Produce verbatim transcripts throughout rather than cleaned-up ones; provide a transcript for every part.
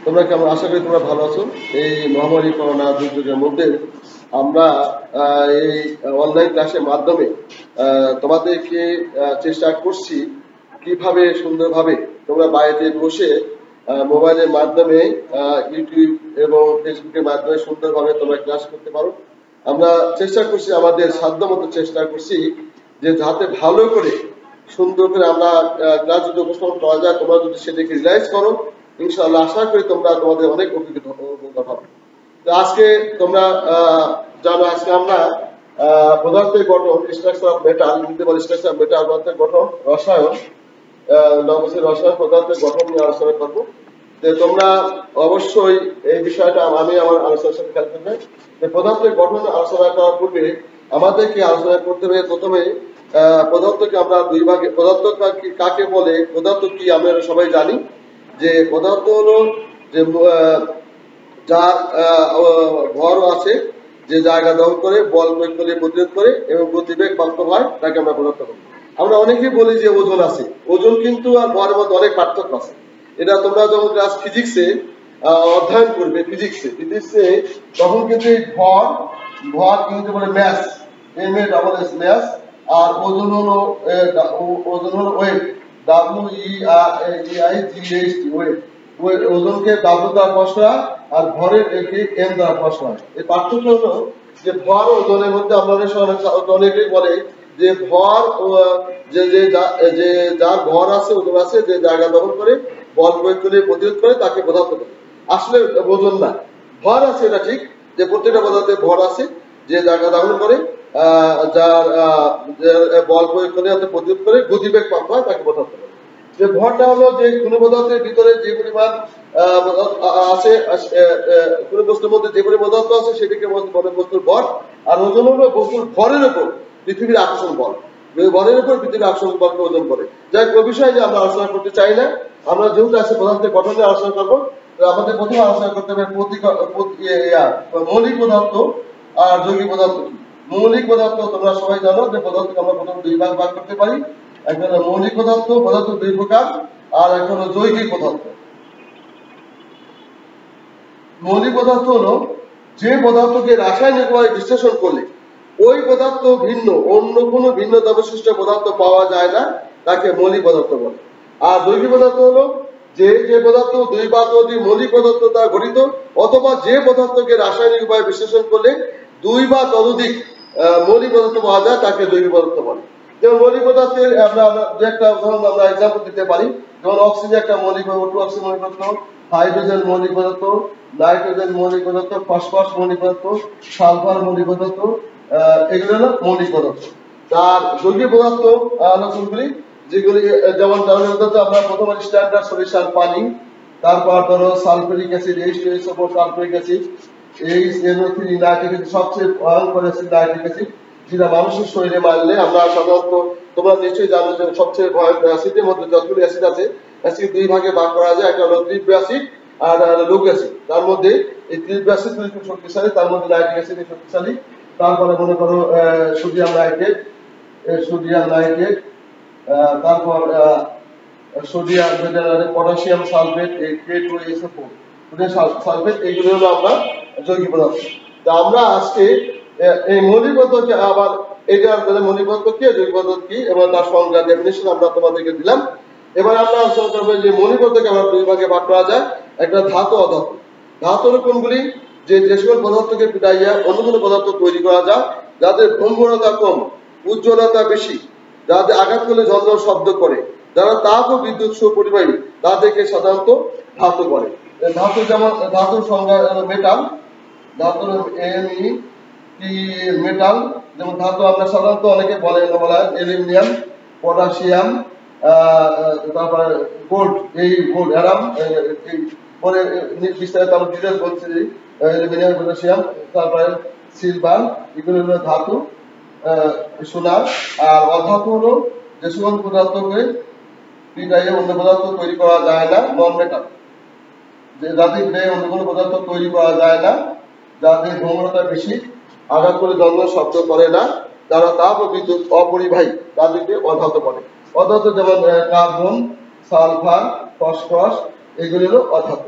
তোমরা কেমন? আশা করি তোমরা ভালো আছো। এই মহামারী করোনা দুর্যোগের মধ্যে আমরা এই অনলাইন ক্লাসের মাধ্যমে তোমাদেরকে চেষ্টা করছি কিভাবে সুন্দরভাবে তোমরা বাড়িতে বসে মোবাইলের মাধ্যমে ইউটিউব এবং ফেসবুকের মাধ্যমে সুন্দরভাবে তোমরা ক্লাস করতে পারো। আমরা চেষ্টা করছি, আমাদের সাধ্য মতো চেষ্টা করছি যে যাতে ভালো করে সুন্দর করে আমরা ক্লাস যদি উপস্থাপন করা যায়, তোমরা যদি সেটাকে রিলাইজ করো, ইনশাআল্লাহ আশা করি তোমরা তোমাদের অনেক অভিজ্ঞতা হবে। তো আজকে তোমরা জানো, আজকে আমরা পদার্থের গঠন, স্ট্রাকচার অফ মেটাল, লিখতে পারি স্ট্রাকচার অফ মেটাল, পদার্থের গঠন, রসায়ন, নবসের রসায়ন পদার্থের গঠন নিয়ে আলোচনা করবো। যে তোমরা অবশ্যই এই বিষয়টা আমি আমার আলোচনার সাথে খেয়াল করবে যে পদার্থের গঠন আলোচনা করার পূর্বে আমাদেরকে আলোচনা করতে হবে প্রথমে পদার্থকে আমরা দুই ভাগে, পদার্থ কাকে বলে, পদার্থ কি আমরা সবাই জানি যে পদার্থ হলো যে যার ভর আছে, যে জায়গা দখল করে, বল প্রয়োগ করে প্রতিরোধ করে এবং গতিবেগ প্রাপ্ত হয়, তাকে আমরা পদার্থ বলি। আমরা অনেকেই বলি যে ওজন আছে, ওজন কিন্তু আর ভরের মধ্যে অনেক পার্থক্য আছে। এটা তোমরা যখন ক্লাস ফিজিক্সে অধ্যয়ন করবে, ফিজিক্সে ফিজিক্সে তখন কিন্তু এই ভর ভর কিন্তু বলে mass, M A double S mass, আর ওজন হলো ওজন হলো weight, W E I G H T, weight. ওজনকে ডাব্লিউ দ্বারা প্রকাশ করা আর ভরের একে এম দ্বারা প্রকাশ করা। এই পার্থক্য হলো যে ভর ওজনের মধ্যে আমরা অনেকেই বলে যে ভর যে যে যার ভর আছে, ওজন আছে, যে জায়গা দখল করে, বল প্রয়োগ করে প্রতিরোধ করে, তাকে পদার্থ বলে। আসলে ওজন না, ভর আছে, এটা ঠিক যে প্রত্যেকটা পদার্থে ভর আছে, যে জায়গা দখল করে, যার বল প্রয়োগ করে প্রতিরোধ করে গতিবেগ প্রাপ্ত হয়, তাকে পদার্থ বলে। যে ভরটা হলো যে কোন পদার্থের ভিতরে যে পরিমাণ আছে, কোন বস্তুর মধ্যে যে পরিমাণ পদার্থ আছে সেটাকে বলে বস্তুর ভর। আর ওজন হলো বস্তুর ভরের উপর পৃথিবীর আকর্ষণ বল, ভরের উপর পৃথিবীর আকর্ষণ বলকে ওজন করে। যাই হোক, বিষয় নিয়ে আমরা আলোচনা করতে চাই না। আমরা যেহেতু আছে পদার্থের গঠন নিয়ে আলোচনা করবো, আমাদের প্রথমে আলোচনা করতে হবে মৌলিক পদার্থ আর যৌগিক পদার্থ কি। মৌলিক পদার্থ তোমরা সবাই জানো যে পদার্থকে আমরা প্রথম দুই ভাগ ভাগ করতে পারি। একটা হলো মৌলিক পদার্থ, পদার্থ দুই প্রকার, আর একটা হলো যৌগিক পদার্থ। মৌলিক পদার্থ হলো যে পদার্থকে রাসায়নিকভাবে বিশ্লেষণ করলে ওই পদার্থ ভিন্ন অন্য কোনো ভিন্ন অবশিষ্ট পদার্থ পাওয়া যায় না, তাকে মৌলিক পদার্থ বলে। আর যৌগিক পদার্থ হলো যে যে পদার্থ দুই বা ততোধিক মৌলিক পদার্থ দ্বারা গঠিত, অথবা যে পদার্থকে রাসায়নিকভাবে বিশ্লেষণ করলে দুই বা ততোধিক মৌলিক পদার্থ পাওয়া যায়, তাকে যৌগিক পদার্থ বলে। যেমন মৌলিক পদার্থের আমরা যে একটা উদাহরণ আমরা এক্সাম্পল দিতে পারি, যেমন অক্সিজেন একটা মৌলিক পদার্থ, অক্সিজেন মৌলিক পদার্থ, হাইড্রোজেন মৌলিক পদার্থ, নাইট্রোজেন মৌলিক পদার্থ, ফসফরাস মৌলিক পদার্থ, সালফার মৌলিক পদার্থ, এগুলো হলো মৌলিক পদার্থ। আর যৌগিক পদার্থ আলোচনাগুলি যেগুলি, যেমন আমরা প্রথমে স্ট্যান্ডার্ড সলিউশন পানি, তারপর ধরো sulphuric acid, H two S O sulphuric acid, H N O three nitric acid, সবচেয়ে ভয়ঙ্কর অ্যাসিড নাইট্রিক অ্যাসিড, যেটা মানুষের শরীরে মারলে আমরা সাধারণত, তোমরা নিশ্চয়ই জানো যে সবচেয়ে ভয়ঙ্কর অ্যাসিডের মধ্যে যতগুলি অ্যাসিড আছে, অ্যাসিড দুই ভাগে ভাগ করা যায়। একটা হলো তীব্র অ্যাসিড আর লঘু অ্যাসিড। তার মধ্যে এই তীব্র অ্যাসিড খুব শক্তিশালী, তার মধ্যে নাইট্রিক অ্যাসিড শক্তিশালী। তারপরে মনে করো সোডিয়াম নাইট্রেট, সোডিয়াম নাইট্রেট, তারপর sodium, potassium sulphate, K two S O four, sulphate, এগুলো হলো আমরা যৌগিক পদার্থ। তা আমরা আজকে এই মৌলিক পদার্থকে আবার এটার মৌলিক পদার্থ কি, যৌগিক পদার্থ কি এবং তার সংজ্ঞা, ডেফিনিশন আমরা তোমাদেরকে দিলাম। এবার আমরা আলোচনা করবো যে মৌলিক পদার্থকে আমরা দুই ভাগে ভাগ করা যায়। একটা ধাতু, অধাতু। ধাতু হলো কোনগুলি, যে যে সকল পদার্থকে পিটাইয়া অন্য কোনো পদার্থ তৈরি করা যায়, যাদের ভঙ্গুরতা কম, উজ্জ্বলতা বেশি, যাদের আঘাত করলে ঝনঝন শব্দ করে, যারা তাপ ও বিদ্যুৎ সুপরিবাহী, তাদেরকে সাধারণত ধাতু বলে। ধাতু যেমন ধাতুর সংজ্ঞা মেটাল, ধাতু এম ই টি মেটাল। যেমন ধাতু আমরা সাধারণত অনেকে বলে বলা হয় অ্যালুমিনিয়াম, পটাশিয়াম, তারপরে গোল্ড, এই গোল্ড অ্যারাম, এই পরে বিস্তারিত আমরা ডিটেইলস বলছি, অ্যালুমিনিয়াম, পটাশিয়াম, তারপরে সিলভার, এগুলো হলো ধাতু, সোনার। আর অধাতু হলো যে সকল পদার্থকে পিটাইয়ে অন্য পদার্থ তৈরি করা যায় না, নন মেটাল, যে যাদের বেয়ে অন্য কোনো পদার্থ তৈরি করা যায় না, যাদের ভঙ্গুরতা বেশি, আঘাত করে ঝনঝন শব্দ করে না, যারা তাপ ও বিদ্যুৎ অপরিবাহী, তাদেরকে অধাতু বলে। অধাতু যেমন কার্বন, সালফার, ফসফরাস, এগুলি হলো অধাতু।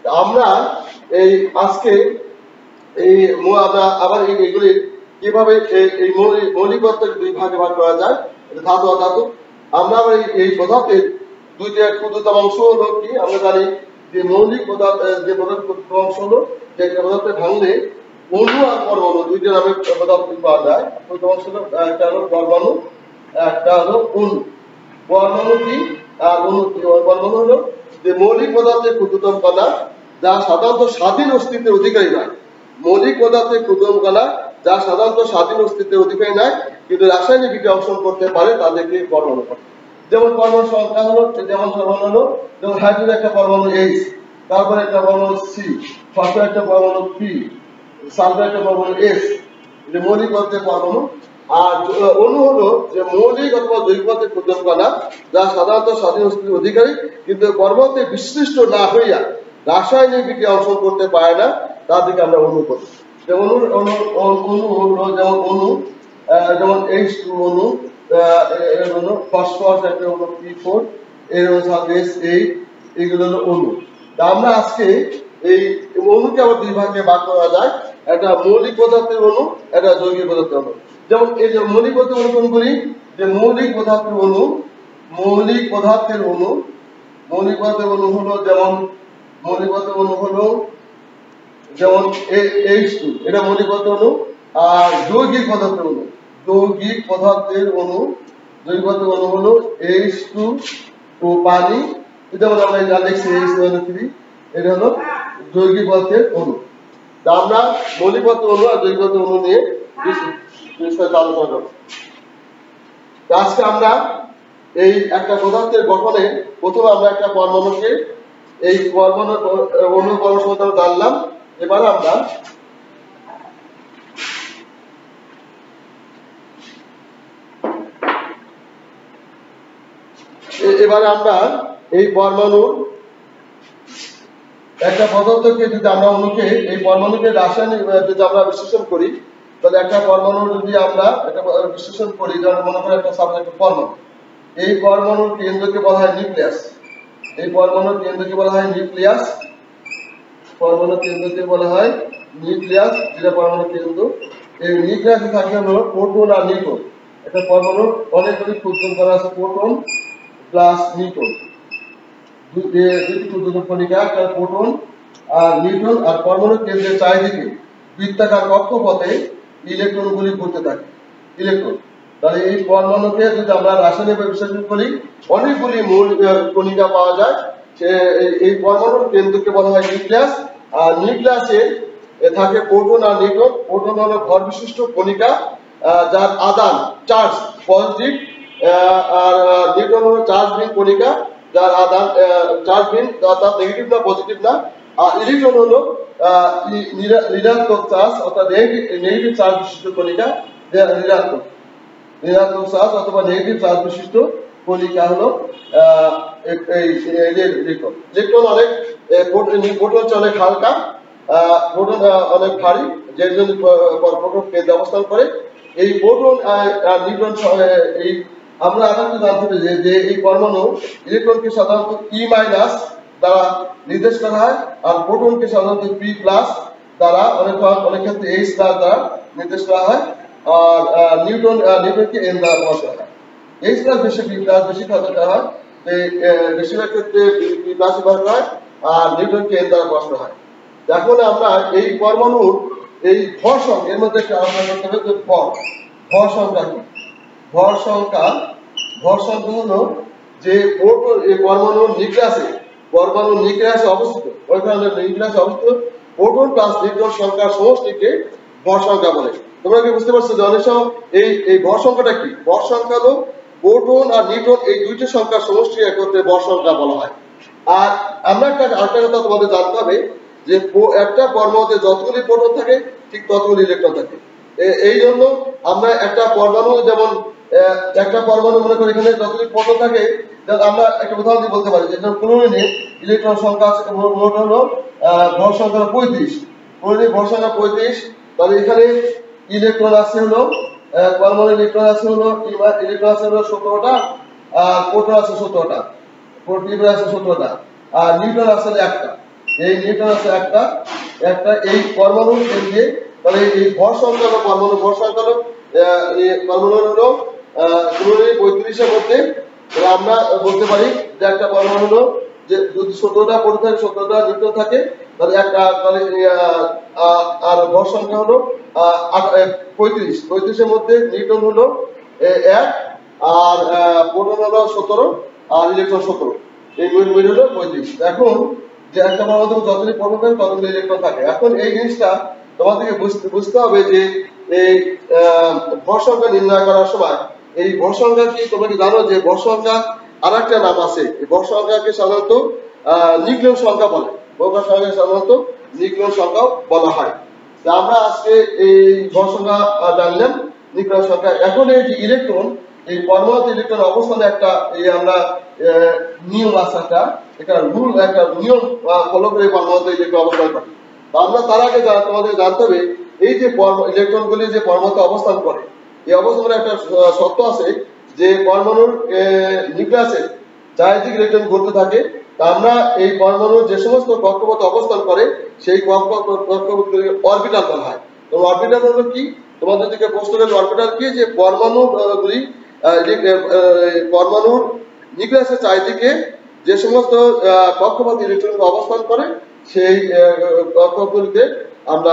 আমরা এই আজকে এই আমরা আবার এগুলি কিভাবে এই মৌলিক পদার্থ দুই ভাগে ভাগ করা যায়, ধাতু আর ধাতু। আমরা আবার এই পদার্থের দুইটা ক্ষুদ্রতম অংশ হলো কি, আমরা জানি যে মৌলিক পদার্থ যে পদার্থ ক্ষুদ্রতম অংশ হলো যে পদার্থে ভাঙলে অণু আর পরমাণু দুইটা নামে পদার্থ পাওয়া যায়। ক্ষুদ্রতম অংশ হলো একটা হলো পরমাণু, একটা হলো অণু। পরমাণু কি আর অণু কি? পরমাণু হলো যে মৌলিক পদার্থের ক্ষুদ্রতম কণা যা সাধারণত স্বাধীন অস্তিত্বের অধিকারী নয়। মৌলিক পদার্থের ক্ষুদ্রতম কণা যা সাধারণত স্বাধীন অস্তিত্বের অধিকারী নয় কিন্তু রাসায়নিক বিক্রিয়া অংশগ্রহণ করতে পারে, তাদেরকে পরমাণু বলে। যেমন পরমাণু সংখ্যা হলো, যেমন পরমাণু হলো যেমন হাইড্রোজেন একটা পরমাণু এইচ, কার্বন একটা পরমাণু সি, ফসফরাস একটা পরমাণু পি, সালফার একটা পরমাণু এস, যে মৌলিক পদার্থের পরমাণু। আর অণু হলো যে মৌলিক অথবা জৈব পদার্থের ক্ষুদ্রতম কণা যা সাধারণত স্বাধীন অস্তিত্বের অধিকারী কিন্তু পরমাণুতে বিশ্লিষ্ট না হইয়া রাসায়নিক বিক্রিয়া অংশগ্রহণ করতে পারে না, তাদেরকে আমরা অণু বলি। যেমন অণু অণু হলো যেমন অণু যেমন এইচ টু অণু, এর অণু ফসফরাস একটা অণু পি ফোর, এর অণু এস এইট, এগুলো হলো অণু। তা আমরা আজকে এই অণুকে আবার দুই ভাগে ভাগ করা যায়, একটা মৌলিক পদার্থের অণু, একটা যৌগিক পদার্থের অণু। যেমন এই যে মৌলিক পদার্থের অণু কোন করি, যে মৌলিক পদার্থের অণু মৌলিক পদার্থের অণু মৌলিক পদার্থের অণু হলো যেমন মৌলিক পদার্থের অণু হলো যেমন এইচ টু, এটা মৌলিক পদার্থের অণু। আর যৌগিক পদার্থের অণু যৌগিক পদার্থের অণু যৌগিক পদার্থের অণু হলো এইচ টু ও পানি, যেমন আমরা যা লিখছি এইচ টু এন থ্রি, এটা হলো যৌগিক পদার্থের অণু। তা আমরা মৌলিক পদার্থের অণু আর যৌগিক পদার্থের অণু নিয়ে বিষয়ে আলোচনা করব। আজকে আমরা এই একটা পদার্থের গঠনে প্রথমে আমরা একটা পরমাণুকে এই পরমাণু অণু পরমাণু সম্বন্ধে জানলাম। এবার আমরা এবারে আমরা এই পরমাণুর একটা পদার্থকে যদি আমরা অণুকে এই পরমাণুকে রাসায়নিক যদি আমরা বিশ্লেষণ করি, তাহলে একটা পরমাণু যদি আমরা একটা বিশ্লেষণ করি, যেমন মনে করি একটা সাবজেক্ট পরমাণু, এই পরমাণুর কেন্দ্রকে বলা হয় নিউক্লিয়াস। এই পরমাণুর কেন্দ্রকে বলা হয় নিউক্লিয়াস পরমাণুর কেন্দ্রকে বলা হয় নিউক্লিয়াস, যেটা পরমাণুর কেন্দ্র। এই নিউক্লিয়াসে থাকে হলো প্রোটন আর নিউট্রন। একটা পরমাণুর অনেকগুলি ক্ষুদ্রতম কণা আছে, প্রোটন প্লাস নিউট্রন, দুটি ক্ষুদ্রতম কণিকা, একটা প্রোটন আর নিউট্রন। আর পরমাণুর কেন্দ্রের চারিদিকে বৃত্তাকার কক্ষপথে ইলেকট্রনগুলি ঘুরতে থাকে, ইলেকট্রন। তাহলে এই পরমাণুকে যদি আমরা রাসায়নিক বিশ্লেষণ করি, অনেকগুলি মূল কণিকা পাওয়া যায়। সে এই পরমাণুর কেন্দ্রকে বলা হয় নিউক্লিয়াস। আর নিউক্লিয়াসে থাকে প্রোটন আর নিউট্রন। প্রোটন হলো ভর বিশিষ্ট কণিকা যার আদান চার্জ পজিটিভ, আর নিউট্রন হলো চার্জহীন কণিকা যার আদান চার্জহীন, অর্থাৎ নেগেটিভ না পজিটিভ না। আর ইলেকট্রন হলো ঋণাত্মক চার্জ অর্থাৎ নেগেটিভ চার্জ বিশিষ্ট কণিকা, ঋণাত্মক ঋণাত্মক চার্জ অথবা নেগেটিভ চার্জ বিশিষ্ট কণিকা হলো এই ইলেকট্রন। ইলেকট্রন অনেক প্রোটন হচ্ছে অনেক হালকা, প্রোটন অনেক ভারী, যে জন্য প্রোটন কেন্দ্রে অবস্থান করে। এই প্রোটন আর নিউট্রন এই আমরা আরেকটু জানতে পারি যে এই পরমাণু ইলেকট্রনকে সাধারণত ই মাইনাস দ্বারা নির্দেশ করা হয়, আর প্রোটনকে সাধারণত পি প্লাস দ্বারা, অনেক অনেক ক্ষেত্রে এইচ প্লাস দ্বারা নির্দেশ করা হয়। আর নিউট্রন নিউট্রনকে এন দ্বারা প্রকাশ করা হয়। এইচ প্লাস বেশি, পি প্লাস বেশি ব্যবহার করা হয়, বেশিরভাগ ক্ষেত্রে পি প্লাস ব্যবহার করা হয়, আর নিউট্রনকে এন দ্বারা প্রকাশ করা হয়। এখন আমরা এই পরমাণুর এই ভর সংখ্যা এর মধ্যে একটা আলোচনা করতে হবে যে ভর ভর সংখ্যা কি। ভর সংখ্যা ভর সংখ্যা হলো যে এই পরমাণুর নিউক্লিয়াসে পরমাণুর নিউক্লিয়াসে অবস্থিত ওইখানে নিউক্লিয়াসে অবস্থিত প্রোটন প্লাস নিউট্রন সংখ্যার সমষ্টিকে ভর সংখ্যা বলে। তোমরা কি বুঝতে পারছো যে অনেক সময় এই এই ভর সংখ্যাটা কি? ভর সংখ্যা হলো প্রোটন আর নিউট্রন এই দুইটি সংখ্যার সমষ্টি একত্রে ভর সংখ্যা বলা হয়। আর আমরা একটা আরেকটা কথা তোমাদের জানতে হবে যে একটা পরমাণুতে যতগুলি প্রোটন থাকে ঠিক ততগুলি ইলেকট্রন থাকে। এই জন্য আমরা একটা পরমাণু যেমন একটা পরমাণু মনে করি এখানে যতগুলি প্রোটন থাকে, আমরা একটা উদাহরণ দিয়ে বলতে পারি যে ক্লোরিনে ইলেকট্রন সংখ্যা আছে হলো ভর সংখ্যা পঁয়ত্রিশ, ক্লোরিনের ভর সংখ্যা পঁয়ত্রিশ। তাহলে এখানে ইলেকট্রন আছে হলো পরমাণু ইলেকট্রন আছে হলো ইলেকট্রন আছে হলো সতেরোটা, আর প্রোটন আছে সতেরোটা, প্রোটন আছে সতেরোটা, আর নিউট্রন আছে একটা। এই নিউট্রন আছে একটা একটা এই পরমাণুর কেন্দ্রে, তাহলে এই ভর সংখ্যা হলো পরমাণু ভর সংখ্যা হলো পরমাণু হলো পঁয়ত্রিশের মধ্যে। তাহলে আমরা বলতে পারি যে একটা পরমাণু হলো যে যদি সতেরোটা পড়ে থাকে সতেরোটা নিউট্রন থাকে, তাহলে একটা তাহলে আর ভর সংখ্যা হলো পঁয়ত্রিশ পঁয়ত্রিশের মধ্যে নিউট্রন হলো এক আর প্রোটন হলো সতেরো আর ইলেকট্রন সতেরো, এই মিল হলো পঁয়ত্রিশ। এখন যে একটা পরমাণু যতদিন প্রোটন থাকে ততদিন ইলেকট্রন থাকে। এখন এই জিনিসটা তোমাদেরকে বুঝতে বুঝতে হবে যে এই ভর সংখ্যা নির্ণয় করার সময় এই ভর সংখ্যা কি তোমরা কি জানো যে ভর সংখ্যা আর একটা নাম আছে। এই ভর সংখ্যাকে সাধারণত নিউক্লিয়ন সংখ্যা বলে, ভর সংখ্যা সাধারণত নিউক্লিয়ন সংখ্যা বলা হয়। আমরা আজকে এই ভর সংখ্যা জানলাম, নিউক্লিয়ন সংখ্যা। এখন এই যে ইলেকট্রন, এই পরমাণু ইলেকট্রন অবস্থানে একটা এই আমরা নিয়ম আছে, একটা একটা রুল একটা নিয়ম ফলো করে পরমাণু ইলেকট্রন অবস্থান করে। আমরা তার আগে তোমাদের জানতে হবে এই যে ইলেকট্রনগুলি যে পরমাণুতে অবস্থান করে, এই অবস্থানে একটা সত্য আছে যে পরমাণুর নিউক্লিয়াসে চারিদিক ইলেকট্রন ঘুরতে থাকে। তা আমরা এই পরমাণুর যে সমস্ত কক্ষপথে অবস্থান করে সেই কক্ষপথগুলি অরবিটাল বলা হয়। তো অরবিটাল হলো কি, তোমাদের দিকে প্রশ্ন করলে অরবিটাল কি, যে পরমাণুগুলি পরমাণুর নিউক্লিয়াসের চারিদিকে যে সমস্ত কক্ষপথ ইলেকট্রন অবস্থান করে সেই কক্ষপথগুলিকে আমরা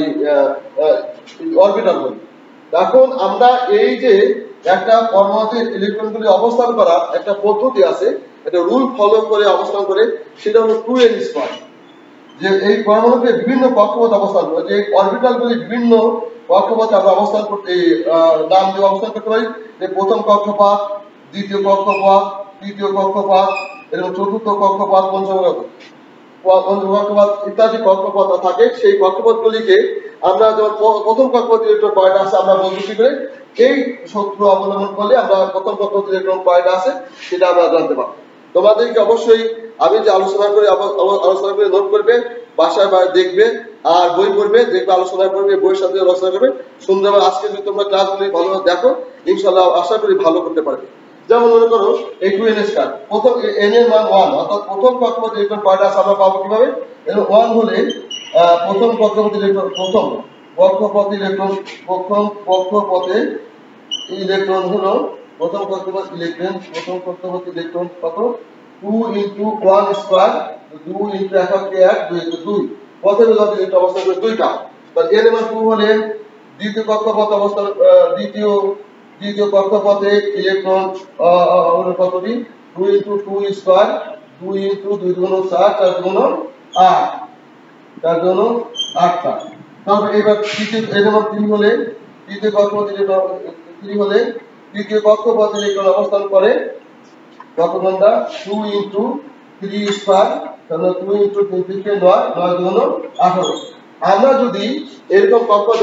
অরবিটাল বলি। এখন আমরা এই যে একটা পরমাণুতে ইলেকট্রনগুলি অবস্থান করা একটা পদ্ধতি আছে, একটা রুল ফলো করে অবস্থান করে, সেটা হলো টু এন স্কয়ার। যে এই পরমাণুতে বিভিন্ন কক্ষপথ অবস্থান করে, যে অরবিটালগুলি বিভিন্ন কক্ষপথে আমরা অবস্থান করতে নাম দিয়ে অবস্থান করতে পারি। যে প্রথম কক্ষপথ, দ্বিতীয় কক্ষপথ, তৃতীয় কক্ষপথ, এরকম চতুর্থ কক্ষপথ, পঞ্চম পঞ্চম কক্ষপথ ইত্যাদি কক্ষপথ থাকে। সেই কক্ষপথগুলিকে আমরা যেমন প্রথম কক্ষপথ ইলেকট্রন কয়টা আছে আমরা বলতে কি করে এই সূত্র অবলম্বন করলে আমরা প্রথম কক্ষপথ ইলেকট্রন কয়টা আছে সেটা আমরা জানতে পারবো। তোমাদেরকে অবশ্যই আমি যে আলোচনা করে আলোচনা করে নোট করবে, বাসায় দেখবে আর বই পড়বে, দেখবে আলোচনা করবে, বইয়ের সাথে আলোচনা করবে সুন্দরভাবে। আজকে যদি তোমরা ক্লাসগুলি ভালো দেখো ইনশাআল্লাহ আশা করি ভালো করতে পারবে। যেমন মনে করো এই টু এন স্কয়ার, প্রথম এন এর মান ওয়ান, অর্থাৎ প্রথম কক্ষপথ ইলেকট্রন কয়টা আছে আমরা পাবো কিভাবে, ওয়ান হলে প্রথম কক্ষপথ ইলেকট্রন প্রথম কক্ষপথ ইলেকট্রন প্রথম কক্ষপথে ইলেকট্রন হলো প্রথম কক্ষপথ ইলেকট্রন প্রথম কক্ষপথ ইলেকট্রন কত টু ইনটু ওয়ান স্কয়ার, দুই ইনটু এককে এক, দুই ইনটু দুই, প্রথমে যদি ইলেকট্রন অবস্থান করে দুইটা, তাহলে এর মান টু হলে দ্বিতীয় কক্ষপথ অবস্থান দ্বিতীয় দ্বিতীয় কক্ষপথে ইলেকট্রন হলো কতটি দুই ইনটু টু স্কয়ার, দুই ইনটু দুই গুণ চার, চার গুণ আট, চার গুণ আটটা। তারপর এবার তৃতীয় এর মান তিন হলে তৃতীয় কক্ষপথ ইলেকট্রন তিন হলে তৃতীয় কক্ষপথ ইলেকট্রন অবস্থান করে কত ঘন্টা টু ইনটু থ্রি স্কয়ার, তাহলে দুই ইনটু তিন থেকে নয়, নয় গুণ আঠারো। আমরা যদি এরকম কক্ষপথ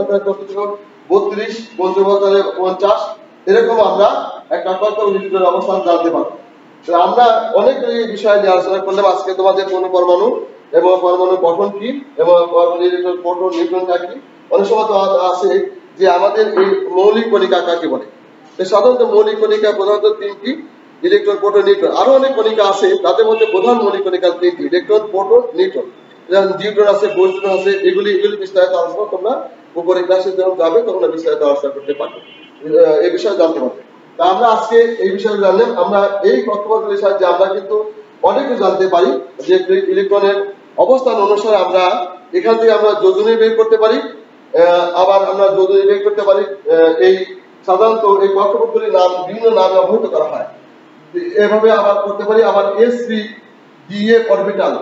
বত্রিশ, পঞ্চমতালে পঞ্চাশ, এরকম আমরা একটা কক্ষপথ ইলেকট্রনের অবস্থান জানতে পারবো। আমরা অনেক বিষয় নিয়ে আলোচনা করলাম আজকে। তোমাদের কোন পরমাণু এবং পরমাণুর গঠন কি এবং পরমাণু ইলেকট্রন প্রোটন নিউট্রন কি। অনেক সময় তো আছে যে আমাদের এই মৌলিক কণিকা কাকে বলে। সাধারণত মৌলিক কণিকা প্রধানত তিনটি, ইলেকট্রন প্রোটন নিউট্রন। আরো অনেক কণিকা আছে, তাদের মধ্যে প্রধান মৌলিক কণিকা তিনটি, ইলেকট্রন প্রোটন নিউট্রন। যেমন নিউট্রন আছে, বোসন আছে, এগুলি এগুলি বিস্তারিত আলোচনা তোমরা উপরে ক্লাসে যখন যাবে তখন বিস্তারিত আলোচনা করতে পারবে, এই বিষয়ে জানতে পারবে। তা আমরা আজকে এই বিষয়ে জানলাম। আমরা এই কক্ষপথগুলির সাহায্যে আমরা কিন্তু অনেক কিছু জানতে পারি, যে ইলেকট্রনের অবস্থান অনুসারে আমরা এখান থেকে আমরা যোজনী বের করতে পারি, আবার আমরা যোজনী বের করতে পারি। এই সাধারণত এই কক্ষপথগুলির নাম বিভিন্ন নামে অবহিত করা হয়, এভাবে আবার করতে পারি। আবার S three D A orbital,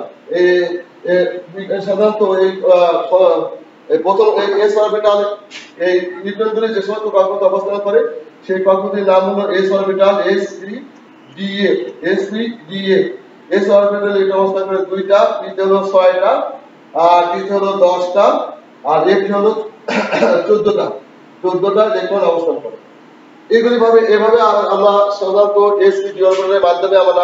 সাধারণত এই প্রথম এস অরবিটাল এই ইলেকট্রনগুলি যে সমস্ত কক্ষপথে অবস্থান করে সেই কক্ষপথের নাম হলো S orbital, S three D A, S three D A. S orbital এটা অবস্থান করে দুইটা, দ্বিতীয় হলো ছয়টা, আর তৃতীয় হলো দশটা, আর একটি হলো চোদ্দটা, চোদ্দটা ইলেকট্রন অবস্থান করে। এগুলি ভাবে এভাবে আমরা সাধারণত এস থ্রি ডি অরবিটালের মাধ্যমে আমরা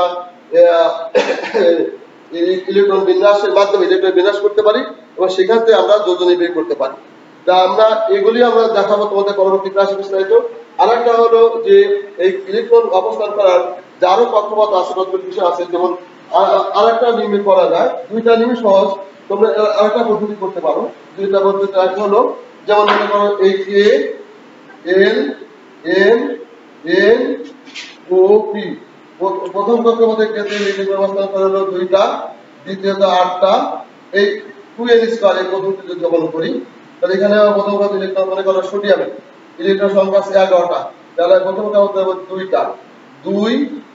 ইলেকট্রন বিন্যাসের মাধ্যমে ইলেকট্রন বিন্যাস করতে পারি এবং সেখান থেকে আমরা যোজনী বের করতে পারি। তা আমরা এগুলি আমরা দেখাবো তোমাদের পরবর্তী ক্লাসে বিস্তারিত। আর একটা হলো যে এই ইলেকট্রন অবস্থান করার যে আরো কক্ষপথ আছে, কতগুলি বিষয় আছে, যেমন আরেকটা নিয়মে করা যায়, দুইটা নিয়ম সহজ। তোমরা আরেকটা পদ্ধতি করতে পারো। দুইটা পদ্ধতি একটা হলো, যেমন মনে করো এই A L M N O P, প্রথম কক্ষপথের ক্ষেত্রে ইলেকট্রন অবস্থান করে হলো দুইটা, দ্বিতীয়ত আটটা। এই টু এল স্কয়ার এই পদ্ধতি যদি অবলম্বন করি, তাহলে এখানে প্রথম কত ইলেকট্রন মনে করো সোডিয়ামে ইলেকট্রন সংখ্যা আছে এগারোটা, তাহলে প্রথম কক্ষপথে হবে দুইটা, দুই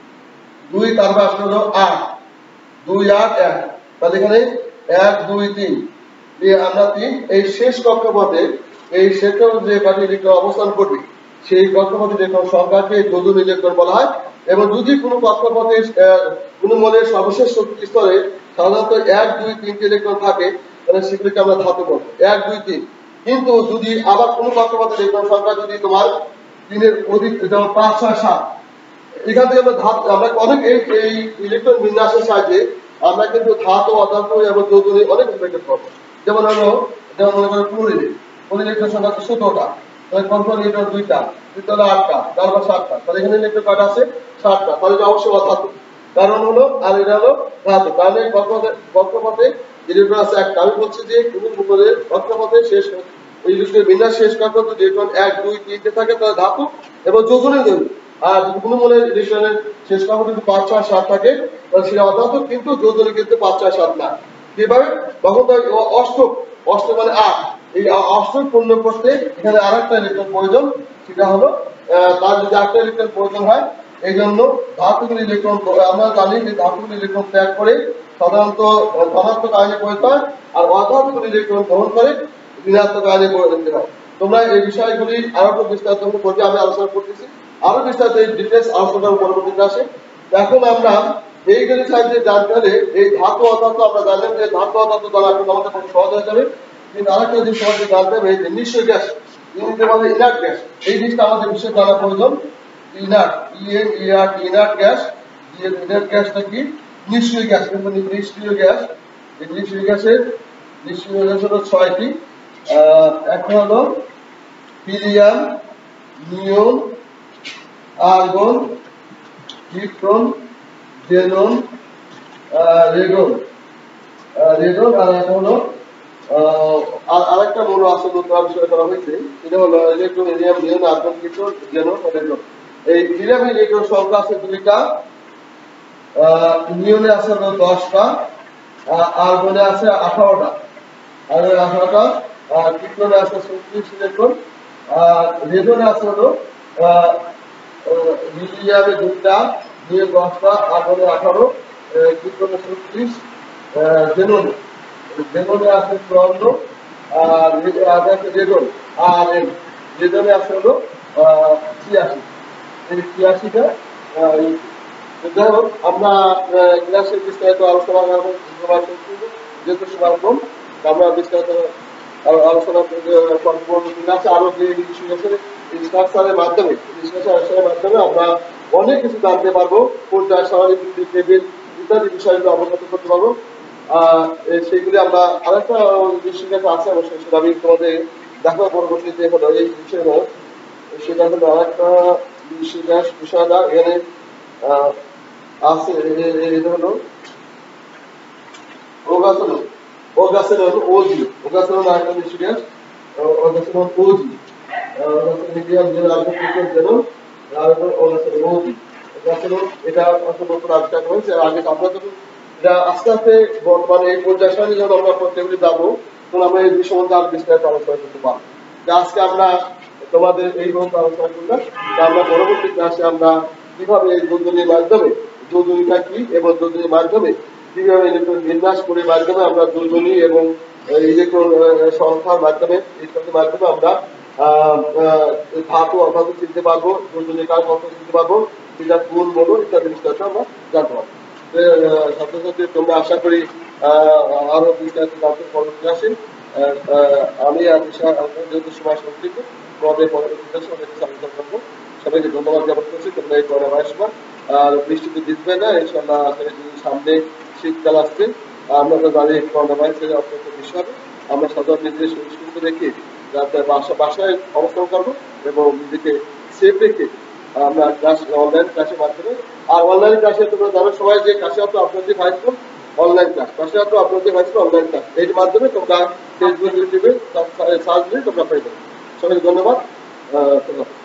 দুই তারপর আসলে হলো আট, দুই আট এক, তাহলে এখানে এক দুই তিন, আমরা তিন। এই শেষ কক্ষপথে এই শেষের যে কটি ইলেকট্রন অবস্থান করবে সেই কক্ষপথে ইলেকট্রন সংখ্যাকে যোজন ইলেকট্রন বলা হয়। এবং যদি কোনো কক্ষপথে কোনো মৌলের সর্বশেষ শক্তি স্তরে সাধারণত এক দুই তিনটি ইলেকট্রন থাকে, তাহলে সেগুলিকে আমরা ধাতু বলবো, এক দুই তিন। কিন্তু যদি আবার কোনো কক্ষপথে ইলেকট্রন সংখ্যা যদি তোমার তিনের অধিক, যেমন পাঁচ ছয় সাত, এখান থেকে আমরা ধাতু, আমরা অনেক এই ইলেকট্রন বিন্যাসের সাহায্যে আমরা কিন্তু ধাতু অধাতু এবং যৌগিক অনেক ইলেকট্রন পাবো। যেমন হলো, যেমন মনে করো ক্লোরিনে ইলেকট্রন সংখ্যা আছে সতেরোটা, তাহলে কনফার্ম ইলেকট্রন দুইটা, দুইটা হলো আটটা, তারপর সাতটা, তাহলে এখানে ইলেকট্রন কয়টা আছে? সাতটা, তাহলে এটা অবশ্যই অধাতু। কারণ হলো, আর এটা হলো ধাতু, তাহলে কক্ষপথে কক্ষপথে ইলেকট্রন আছে একটা। আমি বলছি যে কোনো মৌলের কক্ষপথে শেষ ইলেকট্রন বিন্যাস শেষ কক্ষপথে ইলেকট্রন এক দুই তিনটে থাকে, তাহলে ধাতু এবং যৌগিক ধর্মী। আর যদি কোনো মৌলের ইলেকট্রনের শেষ কক্ষপথে যদি পাঁচ ছয় সাত থাকে, তাহলে সেটা অধাতু, কিন্তু যৌগিক কিন্তু পাঁচ ছয় সাত না। কিভাবে? তখন তো অষ্টক, অষ্টক মানে আট, এই অষ্টক পূর্ণ করতে এখানে আর একটা ইলেকট্রন প্রয়োজন, সেটা হলো তার যদি আটটা ইলেকট্রন প্রয়োজন হয়, এই জন্য ধাতুগুলি ইলেকট্রন, আমরা জানি যে ধাতুগুলি ইলেকট্রন ত্যাগ করে সাধারণত ধনাত্মক আয়নে পরিণত হয়, আর অধাতুগুলি ইলেকট্রন গ্রহণ করে ঋণাত্মক আয়নে পরিণত হয়। তোমরা এই বিষয়গুলি আরো একটু বিস্তারিত করবে, আমি আলোচনা করতেছি আরো বিস্তারিত, এই ডিটেলস আলোচনার পরবর্তীতে আসে। এখন আমরা এইগুলি সাহায্যে জানতে হলে এই ধাতু অধাতু আমরা জানলাম যে ধাতু অধাতু জানা এখন আমাদের খুব সহজ হয়ে যাবে। কিন্তু আরেকটা জিনিস আমাদের জানতে হবে, যে নিষ্ক্রিয় গ্যাস, ইংরেজিতে বলে ইনার্ট গ্যাস, এই জিনিসটা আমাদের বিশেষ জানা প্রয়োজন। ইনার্ট, ইএন ইনার্ট, ইনার্ট গ্যাস, ইনার্ট গ্যাসটা কি? নিষ্ক্রিয় গ্যাস। কিন্তু নিষ্ক্রিয় গ্যাস, এই নিষ্ক্রিয় গ্যাসের নিষ্ক্রিয় গ্যাস হলো ছয়টি। একটা হলো helium, neon, argon, krypton, xenon, radon, radon. আর একটা হলো আরেকটা মৌল আছে নতুন আবিষ্কার করা হয়েছে, সেটা হলো electron, helium, neon, argon, krypton, xenon, radon. এই হিলিয়ামের ইলেকট্রন সংখ্যা আছে দুইটা, নিয়নে আছে হলো দশটা, আর্গনে আছে আঠারোটা, আর্গনে আঠারোটা, ক্রিপ্টনে আছে ছত্রিশ ইলেকট্রন, আর রেডনে আছে হলো হিলিয়ামে দুইটা, নিয়ন দশটা, আর্গনে আঠারো, ক্রিপ্টনে ছত্রিশ, জেননে জেননে আছে চুয়ান্ন, আর রেডন আর রেডনে আছে হলো ছিয়াশি। এই ছিয়াশিটা। যাই হোক, আমরা ক্লাসের বিস্তারিত আলোচনা যেহেতু সময় কম, আমরা বিস্তারিত আলোচনা ক্লাসে আরো যে স্ট্রাকচারের মাধ্যমে স্ট্রাকচারের মাধ্যমে আমরা অনেক কিছু জানতে পারবো, পর্যায় সারণী, টেবিল ইত্যাদি বিষয়গুলো অবগত করতে পারবো। আহ সেইগুলি আমরা আরেকটা বিষয় আছে অবশ্যই, সেটা আমি তোমাদের দেখার পরবর্তীতে হলো এই বিষয় নয়, সেটা হলো আরেকটা বিষয় বিষয়টা এখানে আহ আছে। এটা হলো ওগাসেলন, ওগাসেলন ওজি, ওগাসেলন আরেকটা বিষয়, ওগাসেলন ওজি, মিডিয়াম যে আর্গন জেনন, আর ওগাসেলন ওজি, ওগাসেলন। এটা নতুন আবিষ্কার হয়েছে। আগে আমরা যখন এটা আস্তে আস্তে বর্তমানে এই পর্যায়ে সারণী যখন আমরা টেবিলে যাবো, তখন আমরা এই বিষয় মধ্যে আরো বিস্তারিত আলোচনা করতে পারবো। আজকে আমরা তোমাদের এই মধ্যে আলোচনা করলাম, আমরা পরবর্তী ক্লাসে আমরা কিভাবে এই যোজনীর মাধ্যমে, যোজনীটা কি এবং যোজনীর মাধ্যমে কিভাবে ইলেকট্রন বিন্যাস করে মাধ্যমে আমরা যোজনী এবং ইলেকট্রন সংখ্যার মাধ্যমে ইত্যাদির মাধ্যমে আমরা ধাতু অধাতু চিনতে পারবো, যোজনী কার কত চিনতে পারবো, যেটা কোন বলো ইত্যাদি বিস্তারিত আমরা জানতে পারবো। ছাত্রছাত্রী, তোমরা আশা করি আরো বিস্তারিত জানতে পরবর্তী আসেন। আমি যেহেতু সময় সংক্ষিপ্ত, তোমাদের পরবর্তী ক্লাসে অনেক কিছু আলোচনা করবো। সবাইকে ধন্যবাদ জ্ঞাপন করছি। তোমরা এই করোনা ভাইরাস আর বৃষ্টিতে ভিজবে না, ইনশাল্লাহ সামনে শীতকাল আসবে, আমরা তো জানি করোনা ভাইরাসের অত্যন্ত বিষয় হবে। আমরা সাধারণ নিজেদের সুস্থ রেখে যাতে বাসা বাসায় অবস্থান করবো এবং নিজেকে সেফ রেখে আমরা ক্লাস অনলাইন ক্লাসের মাধ্যমে। আর অনলাইন ক্লাসে তোমরা জানো সবাই যে কাশিয়াতো আপনাদের হাই স্কুল অনলাইন ক্লাস, কাশিয়াতো আপনাদের হাই স্কুল অনলাইন ক্লাস, এর মাধ্যমে তোমরা ফেসবুক ইউটিউবে সার্চ দিয়ে তোমরা পেয়ে যাবে। সবাইকে ধন্যবাদ। আহ